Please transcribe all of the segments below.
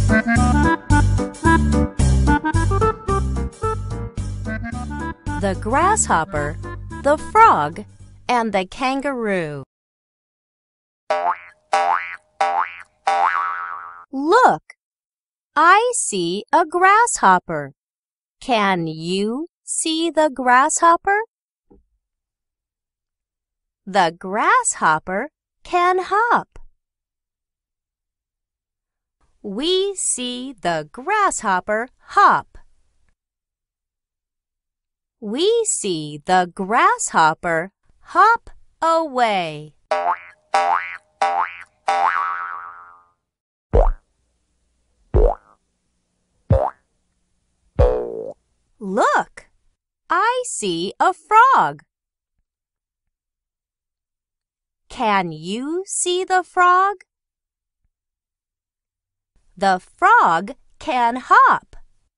The grasshopper, the frog, and the kangaroo. Look! I see a grasshopper. Can you see the grasshopper? The grasshopper can hop. We see the grasshopper hop. We see the grasshopper hop away. Look! I see a frog. Can you see the frog? The frog can hop.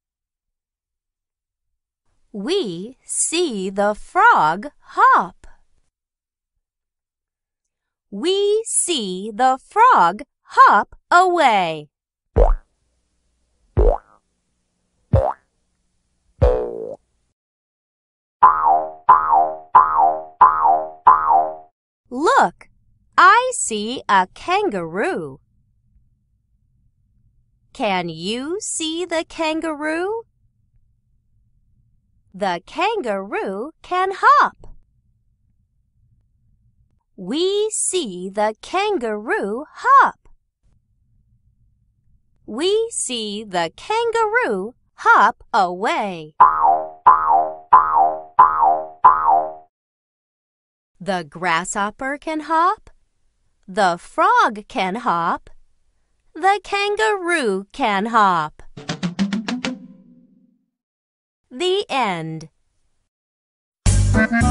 We see the frog hop. We see the frog hop away. Look! I see a kangaroo. Can you see the kangaroo? The kangaroo can hop. We see the kangaroo hop. We see the kangaroo hop away. The grasshopper can hop. The frog can hop. The kangaroo can hop. The end.